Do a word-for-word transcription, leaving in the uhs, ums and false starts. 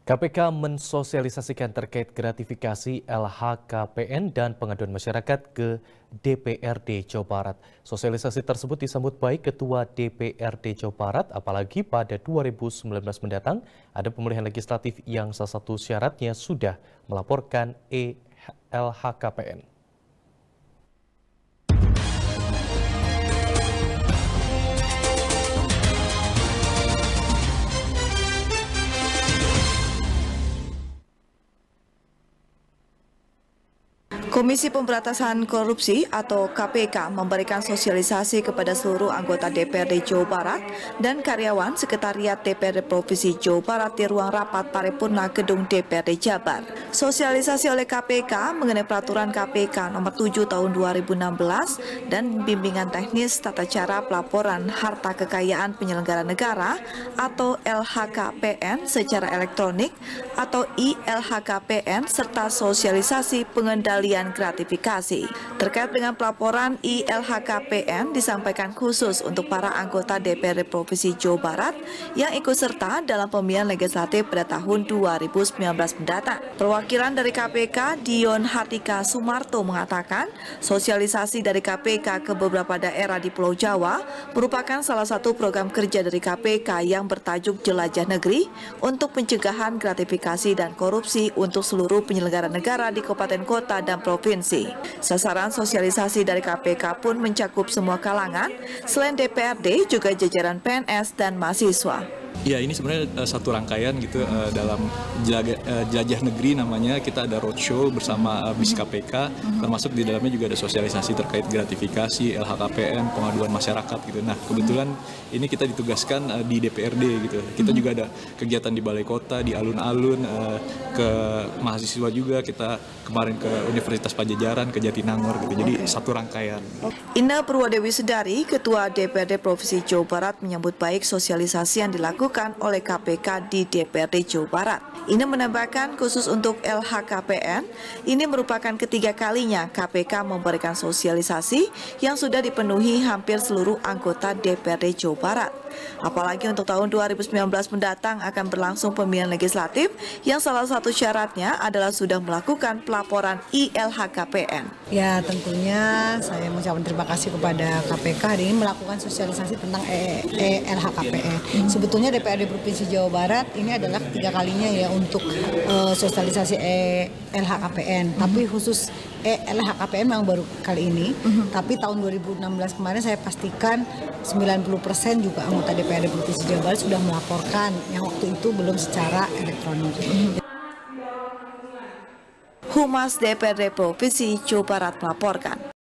K P K mensosialisasikan terkait gratifikasi L H K P N dan pengaduan masyarakat ke D P R D Jawa Barat. Sosialisasi tersebut disambut baik Ketua D P R D Jawa Barat, apalagi pada dua ribu sembilan belas mendatang ada pemilihan legislatif yang salah satu syaratnya sudah melaporkan E L H K P N. Komisi Pemberantasan Korupsi atau K P K memberikan sosialisasi kepada seluruh anggota D P R D Jawa Barat dan karyawan Sekretariat D P R D Provinsi Jawa Barat di ruang rapat paripurna Gedung D P R D Jabar. Sosialisasi oleh K P K mengenai peraturan K P K nomor tujuh tahun dua ribu enam belas dan bimbingan teknis tata cara pelaporan harta kekayaan penyelenggara negara atau L H K P N secara elektronik atau I L H K P N serta sosialisasi pengendalian gratifikasi. Terkait dengan pelaporan I L H K P N disampaikan khusus untuk para anggota D P R D Provinsi Jawa Barat yang ikut serta dalam pemilihan legislatif pada tahun dua ribu sembilan belas mendatang. Perwakilan dari K P K, Dion Hartika Sumarto, mengatakan sosialisasi dari K P K ke beberapa daerah di Pulau Jawa merupakan salah satu program kerja dari K P K yang bertajuk Jelajah Negeri untuk pencegahan gratifikasi dan korupsi untuk seluruh penyelenggara negara di kabupaten kota dan provinsi. Sasaran sosialisasi dari K P K pun mencakup semua kalangan, selain D P R D juga jajaran P N S dan mahasiswa. Ya, ini sebenarnya uh, satu rangkaian gitu uh, dalam jelajah, uh, jelajah negeri namanya. Kita ada roadshow bersama uh, B I S K P K, termasuk di dalamnya juga ada sosialisasi terkait gratifikasi, L H K P N, pengaduan masyarakat gitu. Nah, kebetulan ini kita ditugaskan uh, di D P R D gitu. Kita juga ada kegiatan di balai kota, di alun-alun, uh, ke mahasiswa juga. Kita kemarin ke Universitas Padjadjaran, ke Jatinangor gitu. Jadi okay. Satu rangkaian. Indah Purwadewi Sedari, Ketua D P R D Provinsi Jawa Barat, menyambut baik sosialisasi yang dilakukan oleh K P K di D P R D Jawa Barat. Ini menambahkan khusus untuk L H K P N, ini merupakan ketiga kalinya K P K memberikan sosialisasi yang sudah dipenuhi hampir seluruh anggota D P R D Jawa Barat. Apalagi untuk tahun dua ribu sembilan belas mendatang akan berlangsung pemilihan legislatif yang salah satu syaratnya adalah sudah melakukan pelaporan I L H K P N. Ya, tentunya saya mengucapkan terima kasih kepada K P K hari ini melakukan sosialisasi tentang E L H K P N. Sebetulnya D P R D Provinsi Jawa Barat ini adalah ketiga kalinya ya untuk uh, sosialisasi E L H K P N. Tapi khusus E L H K P N memang baru kali ini. Tapi tahun dua ribu enam belas kemarin saya pastikan sembilan puluh persen juga anggota D P R D Provinsi Jawa Barat sudah melaporkan, yang waktu itu belum secara elektronik. Humas D P R D Provinsi Jawa Barat melaporkan.